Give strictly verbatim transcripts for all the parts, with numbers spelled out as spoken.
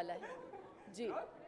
वाला है जी।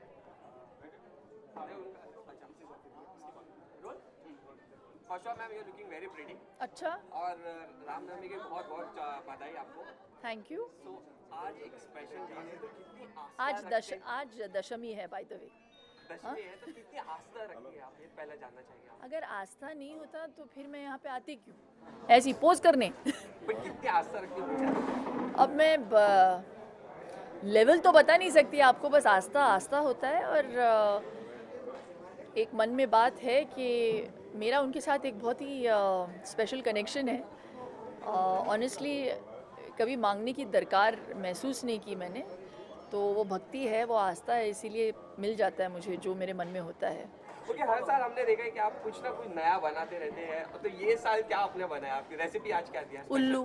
Ma'am you are looking very pretty. अच्छा, और रामनवमी की बहुत बहुत बधाई आपको। Thank you. सो आज एक स्पेशल डे है, तो कितनी आस्था आज दश रखते हैं? आज दशमी है बाय द वे। दशमी है तो कितनी आस्था रखी है आप, ये पहले जानना चाहिए आप। अगर आस्था नहीं होता तो फिर मैं यहाँ पे आती क्यों, ऐसी पोज करने। बट कितनी आस्था रखती है? अब मैं ब, लेवल तो बता नहीं सकती आपको, बस आस्था आस्था होता है। और अ, एक मन में बात है कि मेरा उनके साथ एक बहुत ही स्पेशल कनेक्शन है। ऑनेस्टली कभी मांगने की दरकार महसूस नहीं की मैंने, तो वो भक्ति है, वो आस्था है, इसीलिए मिल जाता है मुझे जो मेरे मन में होता है। क्योंकि हर साल हमने देखा है कि आप कुछ ना कुछ नया बनाते रहते हैं, तो ये साल क्या आपने बनाया, आपकी रेसिपी आज क्या दिया? उल्लू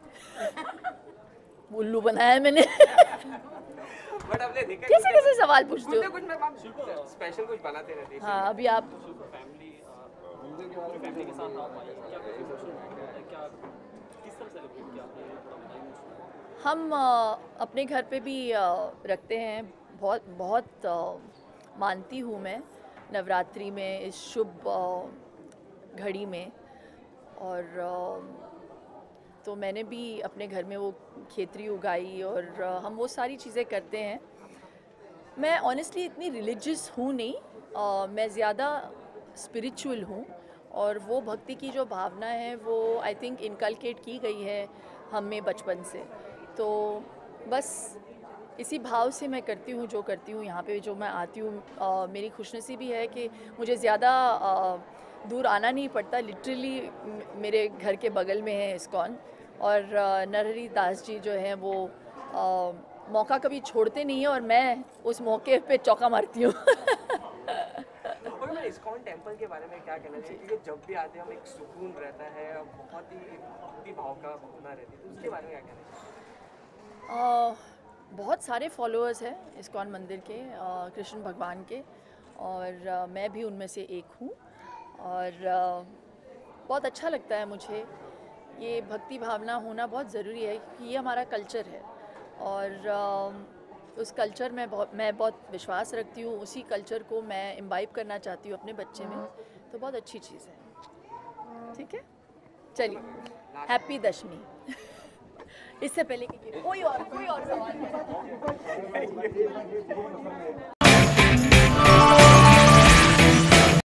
उल्लू बनाया मैंने। बट हमने देखा कैसे कैसे सवाल पूछते कुछ ना हो? कुछ मैं आप स्पेशल कुछ बनाते रहते हैं। हाँ, अभी आप फैमिली फैमिली के साथ आप आए, क्या कुछ इमोशनल मोमेंट है, क्या किस तरह सेलिब्रेट किया आपने, थोड़ा बताइए मुझे। हम अ, अपने घर पे भी अ, रखते हैं। बहुत बहुत अ, मानती हूँ मैं नवरात्रि में, इस शुभ अ, घड़ी में। और अ, तो मैंने भी अपने घर में वो खेतरी उगाई और अ, हम वो सारी चीज़ें करते हैं। मैं ऑनेस्टली इतनी रिलीजियस हूँ नहीं, अ, मैं ज़्यादा स्पिरिचुअल हूँ। और वो भक्ति की जो भावना है वो आई थिंक इनकलकेट की गई है हम में बचपन से। तो बस इसी भाव से मैं करती हूँ जो करती हूँ। यहाँ पे जो मैं आती हूँ, अ, मेरी खुशनसीबी है कि मुझे ज़्यादा अ, दूर आना नहीं पड़ता। लिटरली मेरे घर के बगल में है इस्कॉन। और अ, नरहरि दास जी जो हैं वो अ, मौका कभी छोड़ते नहीं है और मैं उस मौके पे चौका मारती हूँ। और मैं इस्कॉन टेम्पल के बारे में क्या कहना चाहिए, क्योंकि जब भी आते हैं हम एक सुकून रहता है, बहुत ही भक्ति भाव का भावना रहती है, तो उसके बारे में क्या कहना चाहिए? अ, बहुत सारे फॉलोअर्स हैं इस्कॉन मंदिर के, अ, कृष्ण भगवान के। और अ, मैं भी उनमें से एक हूँ। और अ, बहुत अच्छा लगता है मुझे। ये भक्ति भावना होना बहुत ज़रूरी है क्योंकि ये हमारा कल्चर है। और अ, उस कल्चर में बहुत मैं बहुत विश्वास रखती हूँ। उसी कल्चर को मैं इम्बाइब करना चाहती हूँ अपने बच्चे में। तो बहुत अच्छी चीज़ है। ठीक है, चलिए, हैप्पी दशमी। इससे पहले कि कोई और कोई और सवाल है?